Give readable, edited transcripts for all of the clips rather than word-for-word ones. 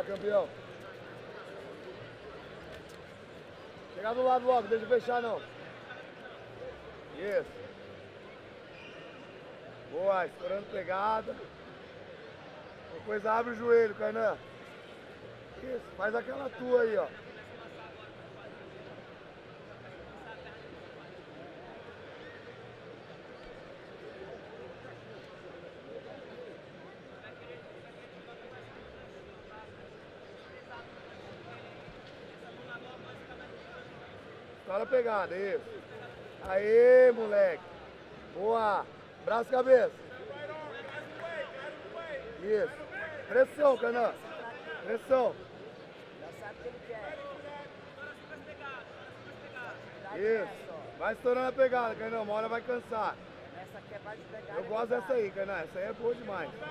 Boa, campeão. Chegar do lado logo, deixa eu fechar não. Isso. Boa, estourando pegada. Depois abre o joelho, Kainan. Isso, faz aquela tua aí, ó. Estoura a pegada, isso. Aê, moleque. Boa. Braço e cabeça. Isso. Pressão, Kainan. Pressão. Já sabe o que ele quer. Isso. Vai estourando a pegada, Kainan. Uma hora vai cansar. Essa aqui é mais de pegada. Eu gosto dessa aí, Kainan. Essa aí é boa demais. Não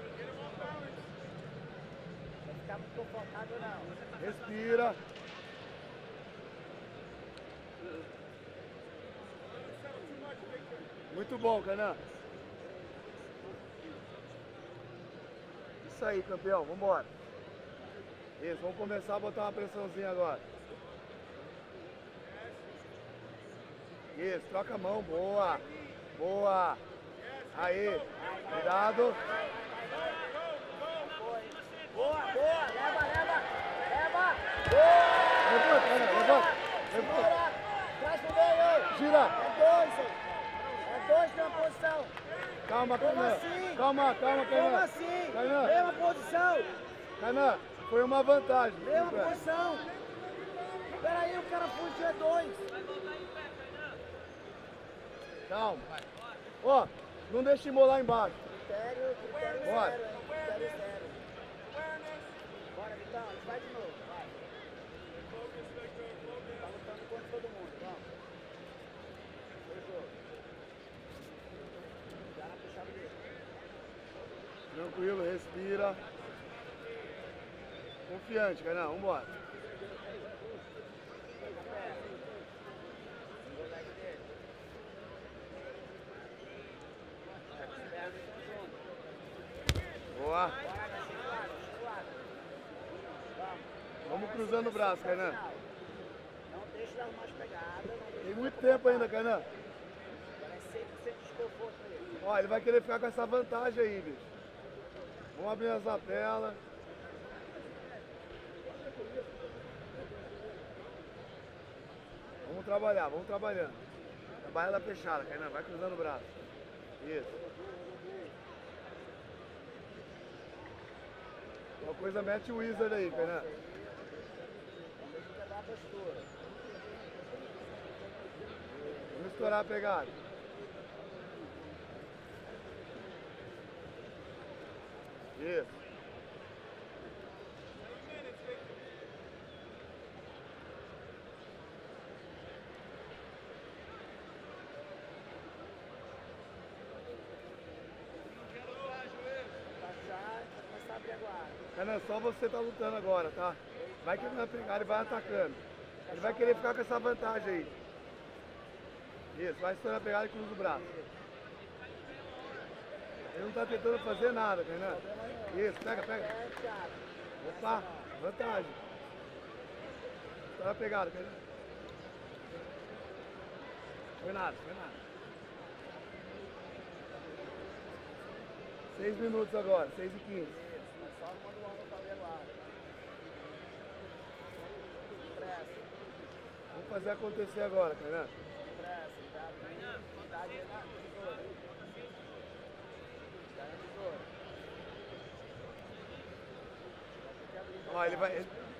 vai ficar muito confortável, não. Respira. Muito bom, Kainan. Isso aí, campeão. Vambora. Isso, vamos começar a botar uma pressãozinha agora. Isso, troca a mão. Boa. Boa. Aí. Cuidado. Boa, boa. Leva, leva. Leva. Levanta, Kainan. Levanta. Levanta. Traz pro meio. Gira. É dois, hein? É dois na posição. Calma, Como Kainan. assim? Calma, Como Kainan. assim? Kainan. Mesma posição. Kainan, foi uma vantagem. Mesma posição. Peraí, o cara fugiu é dois. Calma. Ó, não deixa imolar embaixo. Critério Bora. zero, hein? Critério zero. Bora, Vitão, a gente vai de novo, vai. Tá lutando contra todo mundo, vamos. Foi o jogo. Já na puxada dele. Tranquilo, respira. Confiante, Kainan, vambora. Boa. Vamos cruzando o braço, Kainan. Não deixa de arrumar as pegadas. Tem muito tempo ainda, Kainan. Agora é 100% de desconforto nele. Ó, ele vai querer ficar com essa vantagem aí, bicho. Vamos abrir as lapelas. Vamos trabalhar, vamos trabalhando. Trabalha da fechada, Kainan, vai cruzando o braço. Isso. Uma coisa mete o Wizard aí, Kainan. Vamos quebrar a postura. Vamos estourar a pegada. Isso. Baixar, vai começar a abrir a guarda. Kainan, só você tá lutando agora, tá? Vai querendo a pegada e vai atacando. Ele vai querer ficar com essa vantagem aí. Isso, vai estourar a pegada e cruza o braço. Ele não tá tentando fazer nada, Kainan. Isso, pega, pega. É, Thiago. Opa, vantagem. Estoura a pegada, Kainan. Foi nada, foi nada. 6 minutos agora, 6:15. Só quando o homem fazer a guarda. Pressa, Vamos fazer acontecer agora, Kainan. pressa. Dá de na tesoura. Dá na tesoura. Vai ter que abrir. Ó, ele vai...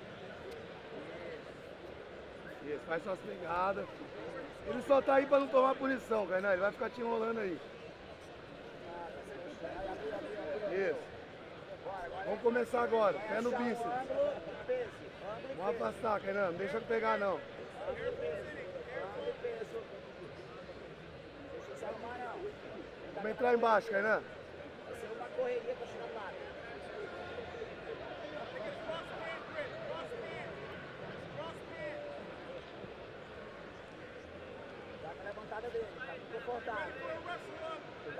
Isso, faz suas pegadas. Ele só tá aí pra não tomar punição, Kainan. Ele vai ficar te enrolando aí. Isso. Vamos começar agora. Pé no bíceps. Peso. Vamos afastar, Kainan. Não deixa eu pegar, não. Peso. Não deixa se arrumar, não. Vamos entrar embaixo, Kainan. Vai ser uma correria pra chegar lá. Dá com a levantada dele, tá muito confortável.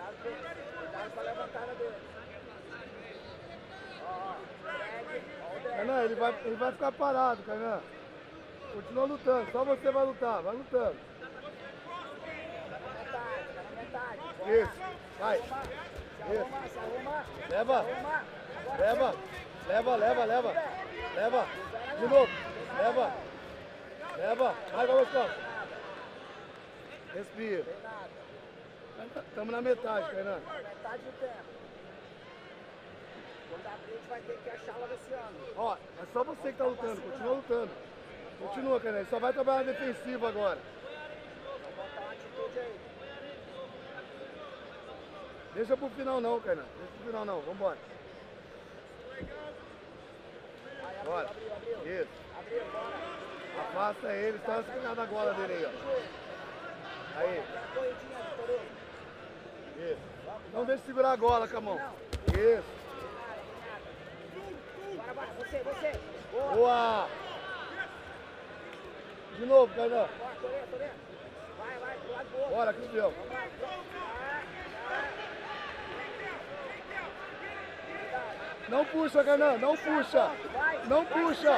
Cuidado com a levantada dele. Ó, drag, ó o drag. Kainan, ele vai ficar parado, Kainan. Continua lutando, só você vai lutar, vai lutando. Tá na metade. Isso, vai. Se arruma. Leva. Agora Leva. De novo. Leva. Vai, Gustavo. Respira. Tem nada. Estamos na metade, Kainan. Metade do tempo. Quando abrir, a gente vai ter que achá-la desse ano. Ó, é só você que tá lutando, continua lutando. Continua, Kainan, ele só vai trabalhar na defensiva agora. Vamos botar uma atitude aí. Deixa pro final não, Kainan. Vambora. Vai, Bora. abriu. Isso. Abriu, bora. Afasta ele, só espinhar na gola dele aí, ó. Aí. Dá uma corridinha, Vitor. Isso. Não deixa segurar a gola com a mão. Isso. Bora, você. Boa. Boa. De novo, Kainan. Bora, tô vendo. Vai, pro lado do outro. Bora, campeão. Vamos lá. Não puxa, Kainan, não puxa. Não puxa.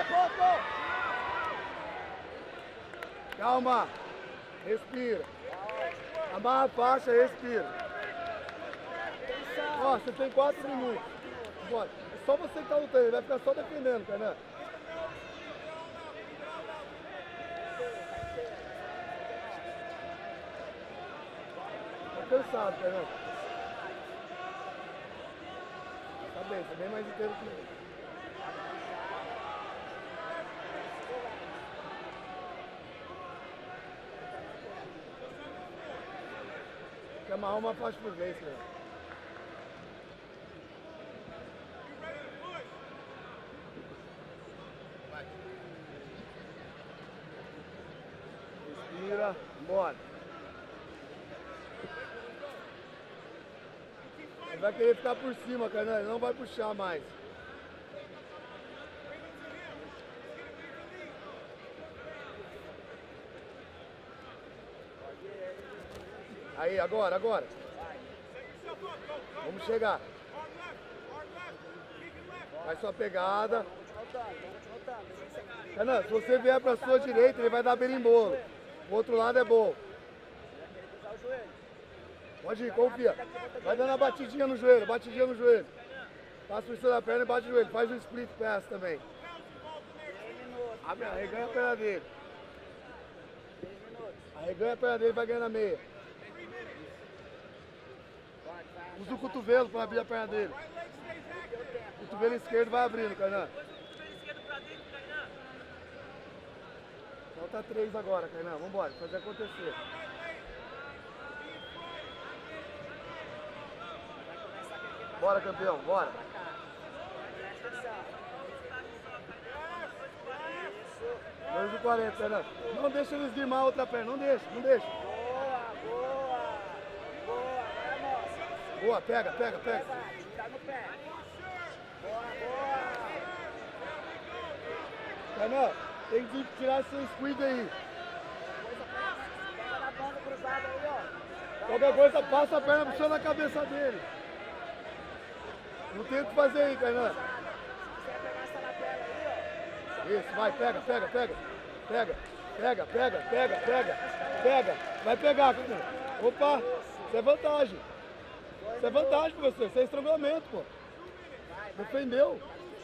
Calma. Respira. Amarra a faixa, respira. Ó, você tem 4 minutos. Bora. É só você que tá lutando, ele vai ficar só defendendo, Kainan. Tá cansado, Kainan. Tá bem mais inteiro que ele. Quer amarrar uma faixa por vez, cara. Respira, bora. Ele vai querer ficar por cima, Kainan, ele não vai puxar mais. Aí, agora. Vamos chegar. Faz sua pegada. Kainan, se você vier pra sua direita, ele vai dar berimbolo. O outro lado é bom. Pode ir, confia. Vai dando a batidinha no joelho. Passa por cima da perna e bate o joelho. Faz um split pass também. Arreganha a perna dele. Arreganha a perna dele e vai ganhando a meia. Usa o cotovelo para abrir a perna dele. O cotovelo esquerdo vai abrindo, Kainan. Falta 3 agora, Kainan. Vambora, fazer acontecer. Bora, campeão, bora. 2:40, Kainan. Não deixa ele esguimar a outra perna, não deixa. Boa. Vai, moça. Boa, pega. Tira no pé. Boa. Kainan, tem que tirar seu squid aí. Pega na banda cruzada aí, ó. Qualquer coisa, passa a perna puxando a cabeça dele. Não tem o que fazer aí, Kainan. Se quiser pegar essa lapela aí, ó. Isso, vai, pega. Vai pegar, Kainan. Opa, isso é vantagem. Isso é vantagem pra você, isso é estrangulamento, pô. Defendeu.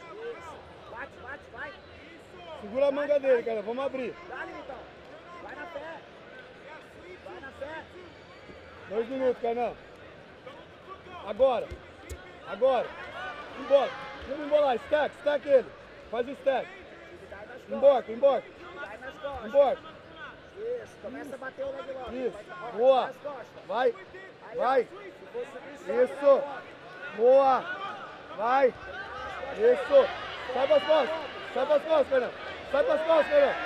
Vai. Segura a manga dele, cara, vamos abrir. Dá-lhe, então. Vai na fé. 2 minutos, Kainan. Agora. Embora. Vamos embolar, stack ele. Faz o stack. Emborca. Vai nas costas. Emborca. Isso, começa a bater o leg lock. Isso. Vai Boa. nas costas. Vai. Se for subir, sobe, Isso. Boa. Vai. Isso. Sai pras costas, Kainan. Sai pras costas, Kainan.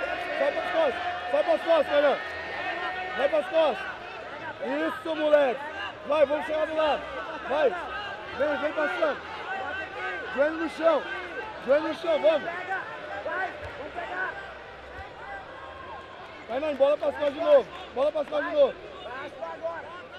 Vai pras costas. Isso, moleque. Vai, vamos chegar do lado. Vai. Vem passando. Joelho no chão, vamos. Pega. Vai, vamos pegar. Kainan, bola pras costas de novo. Vai agora.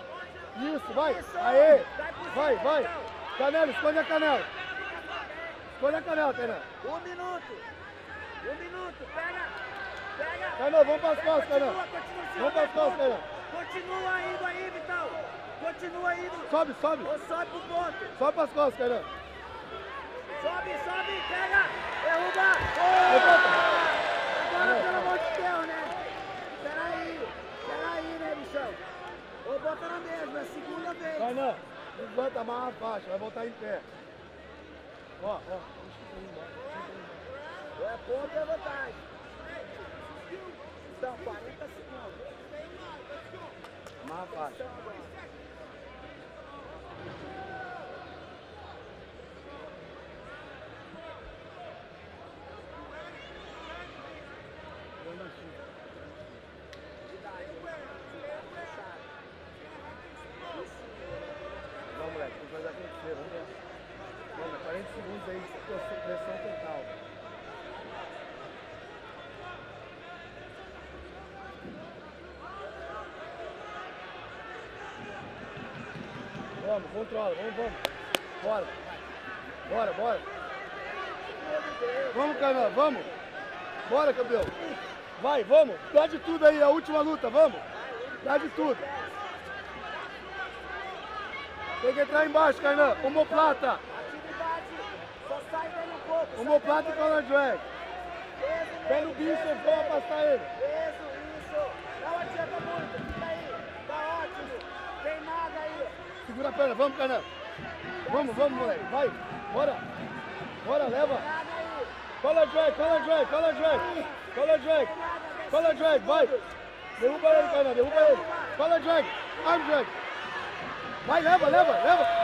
Isso, vai. Aê. Vai. Canela, esconde a canela. Escolhe a canela, Kainan. 1 minuto. 1 minuto. Pega. Pega. Kainan, vamos para as costas, Kainan. Continua. Vamos para as costas, Kainan. Continua indo aí, Vitão. Continua indo. Sobe, sobe. Ou sobe pro ponto. Sobe para as costas, Kainan. Sobe, pega. Derruba. Levanta. Agora, pelo amor de Deus, né? Peraí, né, bichão? Ou bota na mesma, é a segunda vez. Kainan, levanta, amarra a faixa, vai voltar em pé. Ó. É ponto e é vantagem. Então, 40 segundos. Amarra a faixa. Vamos, moleque, tem que fazer acontecer, vamos ver. Vamos, 40 segundos aí, pressão total. Vamos, controla, vamos. Bora. Vamos, Kainan, vamos. Bora, campeão. Vai, vamos. Dá de tudo aí, a última luta, vamos. Dá de tudo. Tem que entrar embaixo, Kainan. Omoplata. Atividade. Só sai dando um pouco. Omoplata e collar drag. Pega o bicho, vamos afastar ele. Isso. Não adianta muito. Fica aí. Tá ótimo. Tem nada aí. Segura a perna, vamos, Kainan. Vamos, moleque. Vai. Bora, leva. Nada aí. Collar drag, vai. Derruba ele, Kainan, derruba ele. Collar drag, arm drag. Vai, leva.